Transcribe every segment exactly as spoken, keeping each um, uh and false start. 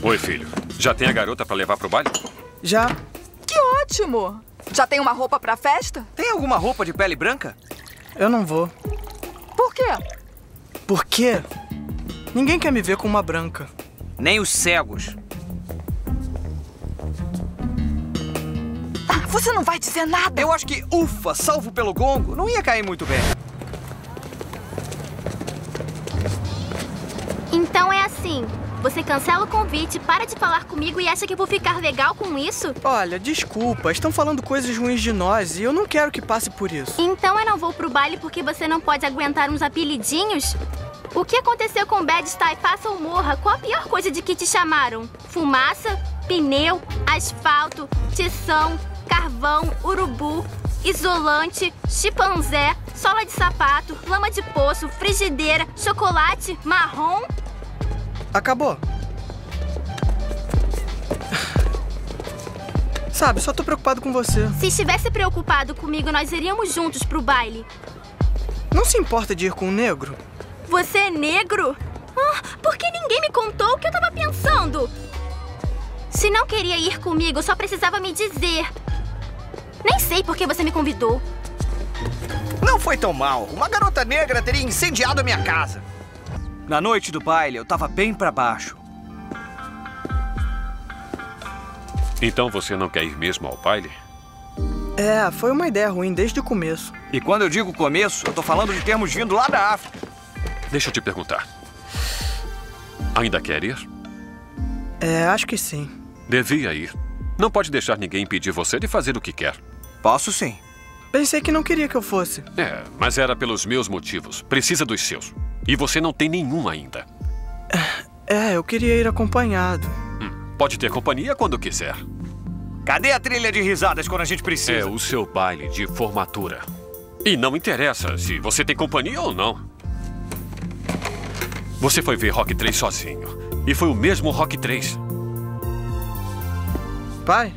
Oi, filho. Já tem a garota pra levar pro baile? Já. Que ótimo! Já tem uma roupa pra festa? Tem alguma roupa de pele branca? Eu não vou. Por quê? Por quê? Ninguém quer me ver com uma branca. Nem os cegos. Ah, você não vai dizer nada? Eu acho que, ufa, salvo pelo gongo, não ia cair muito bem. Então é assim. Você cancela o convite, para de falar comigo e acha que eu vou ficar legal com isso? Olha, desculpa, estão falando coisas ruins de nós e eu não quero que passe por isso. Então eu não vou pro baile porque você não pode aguentar uns apelidinhos? O que aconteceu com Bad Style, faça ou morra? Qual a pior coisa de que te chamaram? Fumaça, pneu, asfalto, tição, carvão, urubu, isolante, chimpanzé, sola de sapato, lama de poço, frigideira, chocolate, marrom... Acabou. Sabe, só tô preocupado com você. Se estivesse preocupado comigo, nós iríamos juntos pro baile. Não se importa de ir com um negro? Você é negro? Ah, por que ninguém me contou o que eu tava pensando? Se não queria ir comigo, só precisava me dizer. Nem sei por que você me convidou. Não foi tão mal. Uma garota negra teria incendiado a minha casa. Na noite do baile, eu tava bem pra baixo. Então você não quer ir mesmo ao baile? É, foi uma ideia ruim desde o começo. E quando eu digo começo, eu tô falando de termos vindo lá da África. Deixa eu te perguntar. Ainda quer ir? É, acho que sim. Devia ir. Não pode deixar ninguém impedir você de fazer o que quer. Posso sim. Pensei que não queria que eu fosse. É, mas era pelos meus motivos. Precisa dos seus. E você não tem nenhum ainda. É, eu queria ir acompanhado. Hum, pode ter companhia quando quiser. Cadê a trilha de risadas quando a gente precisa? É o seu baile de formatura. E não interessa se você tem companhia ou não. Você foi ver Rock três sozinho. E foi o mesmo Rock três. Pai?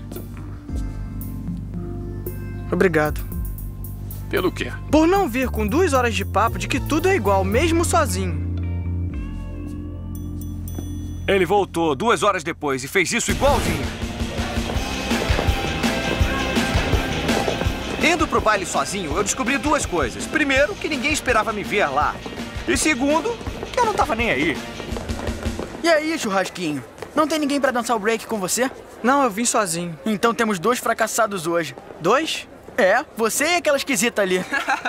Obrigado. Pelo quê? Por não vir com duas horas de papo de que tudo é igual, mesmo sozinho. Ele voltou duas horas depois e fez isso igualzinho. Indo pro baile sozinho, eu descobri duas coisas. Primeiro, que ninguém esperava me ver lá. E segundo, que eu não tava nem aí. E aí, churrasquinho? Não tem ninguém pra dançar o break com você? Não, eu vim sozinho. Então temos dois fracassados hoje. Dois? É, você e aquela esquisita ali.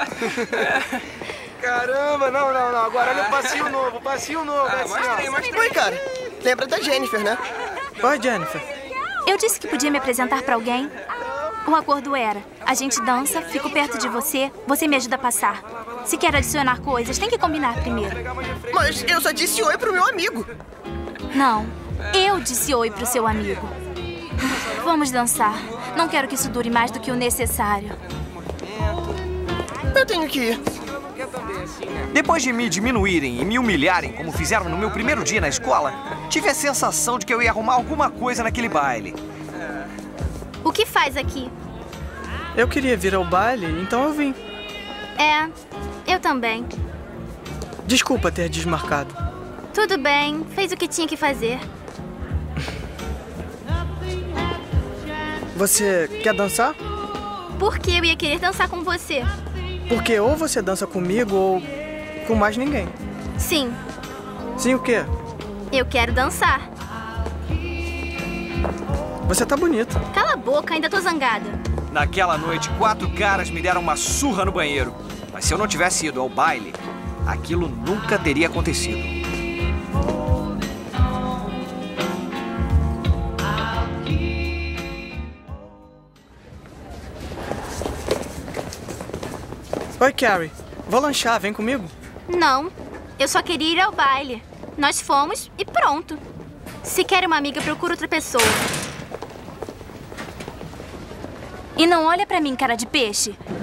Caramba, não, não, não. Agora olha o passinho novo, passinho novo. Ah, assim, mostrei, mostrei. Oi, cara. Lembra da Jennifer, né? Oi, Jennifer. Eu disse que podia me apresentar pra alguém. O acordo era, a gente dança, fico perto de você, você me ajuda a passar. Se quer adicionar coisas, tem que combinar primeiro. Mas eu só disse oi pro meu amigo. Não, eu disse oi pro seu amigo. Vamos dançar. Não quero que isso dure mais do que o necessário. Eu tenho que ir. Depois de me diminuírem e me humilharem, como fizeram no meu primeiro dia na escola, tive a sensação de que eu ia arrumar alguma coisa naquele baile. O que faz aqui? Eu queria vir ao baile, então eu vim. É, eu também. Desculpa ter desmarcado. Tudo bem, fez o que tinha que fazer. Você quer dançar? Por que eu ia querer dançar com você? Porque ou você dança comigo ou com mais ninguém. Sim. Sim o quê? Eu quero dançar. Você tá bonito. Cala a boca, ainda tô zangada. Naquela noite, quatro caras me deram uma surra no banheiro. Mas se eu não tivesse ido ao baile, aquilo nunca teria acontecido. Oi, Carrie. Vou lanchar, vem comigo? Não, eu só queria ir ao baile. Nós fomos e pronto. Se quer uma amiga, procura outra pessoa. E não olha pra mim, cara de peixe.